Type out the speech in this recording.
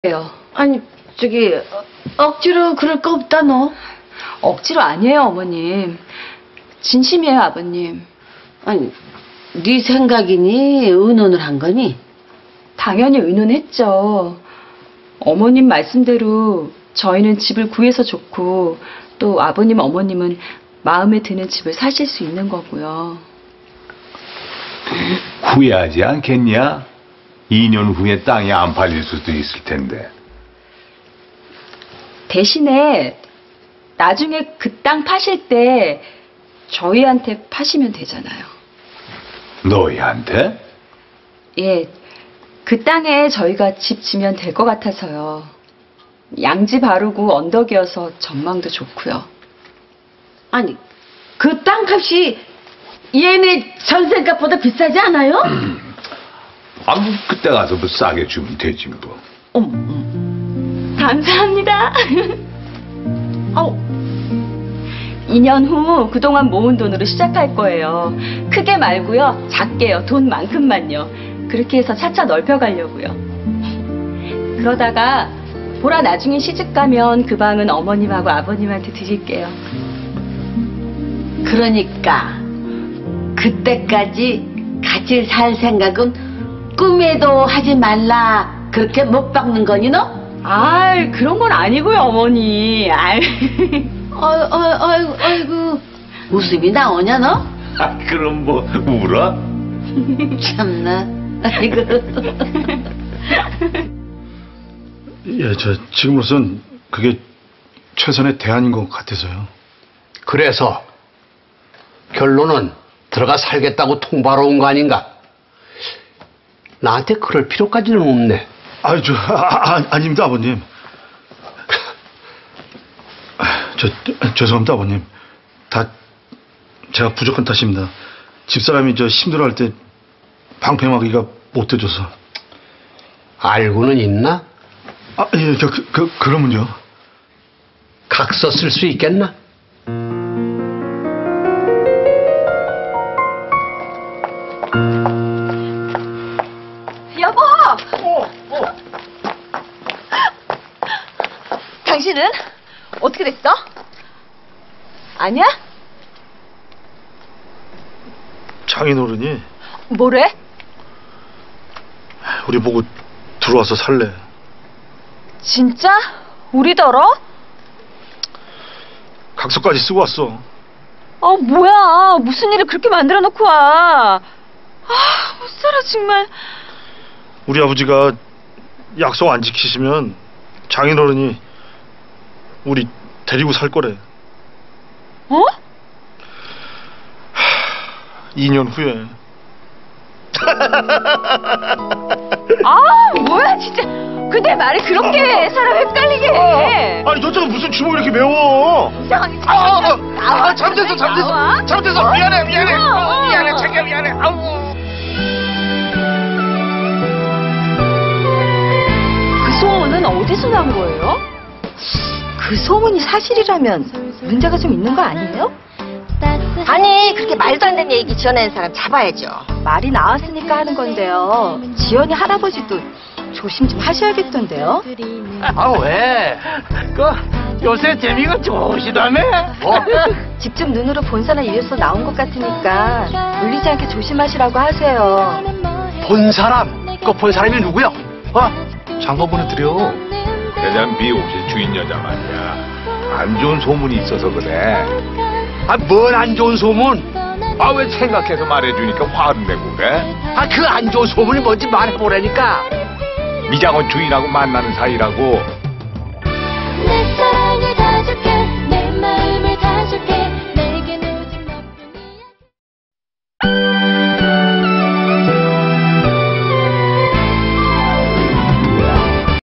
예요. 아니, 억지로 그럴 거 없다, 너. 억지로 아니에요, 어머님. 진심이에요, 아버님. 아니, 네 생각이니, 의논을 한 거니? 당연히 의논했죠. 어머님 말씀대로 저희는 집을 구해서 좋고 또 아버님, 어머님은 마음에 드는 집을 사실 수 있는 거고요. 후회하지 않겠냐? 2년 후에 땅이 안 팔릴 수도 있을 텐데. 대신에 나중에 그 땅 파실 때 저희한테 파시면 되잖아요. 너희한테? 예, 그 땅에 저희가 집 지면 될 것 같아서요. 양지 바르고 언덕이어서 전망도 좋고요. 아니, 그 땅값이 얘네 전세값보다 비싸지 않아요? 아무 그때 가서 뭐 싸게 주면 되지 뭐. 감사합니다. 2년 후 그동안 모은 돈으로 시작할 거예요. 크게 말고요. 작게요. 돈만큼만요. 그렇게 해서 차차 넓혀가려고요. 그러다가 보라 나중에 시집 가면 그 방은 어머님하고 아버님한테 드릴게요. 그러니까 그때까지 같이 살 생각은 꿈에도 하지 말라. 그렇게 못 박는 거니 너? 아이, 그런 건 아니고요, 어머니. 아이고 웃음이 나오냐 너? 아, 그럼 뭐 울어? 참나. 아이고. 예, 지금으로선 그게 최선의 대안인 것 같아서요. 그래서 결론은 들어가 살겠다고 통보하러 온 거 아닌가? 나한테 그럴 필요까지는 없네. 아닙니다, 아버님. 죄송합니다, 아버님. 다 제가 부족한 탓입니다. 집사람이 힘들어할 때 방패막이가 못 돼줘서. 알고는 있나? 예, 그러면요. 각서 쓸 수 있겠나? 여보! 당신은 어떻게 됐어? 아니야? 장인어른이 뭐래? 우리 보고 들어와서 살래. 진짜? 우리더러? 각서까지 쓰고 왔어. 뭐야. 무슨 일을 그렇게 만들어 놓고 와. 못 살아, 정말. 우리 아버지가 약속 안 지키시면 장인어른이 우리 데리고 살 거래. 2년 후에. 뭐야, 진짜. 근데 말이 그렇게 사람 헷갈리게 해. 아니 너자가 무슨 주먹 이렇게 매워? 이상하게 잘못했어. 미안해. 자기야 미안해. 그 소문은 어디서 난 거예요? 그 소문이 사실이라면 문제가 좀 있는 거 아니에요? 아니, 그렇게 말도 안 되는 얘기 지어내는 사람 잡아야죠. 말이 나왔으니까 하는 건데요. 지연이 할아버지도 조심 좀 하셔야겠던데요. 왜? 요새 재미가 좋으시다며? 직접 눈으로 본 사람 입에서 나온 것 같으니까 울리지 않게 조심하시라고 하세요. 본 사람? 본 사람이 누구야? 장가 보내드려. 여자는 미용실 주인 여자 말이야. 안 좋은 소문이 있어서 그래. 뭔 안 좋은 소문? 왜 생각해서 말해주니까 화를 내고 그래? 그 안 좋은 소문이 뭔지 말해보라니까. 미장원 주인하고 만나는 사이라고.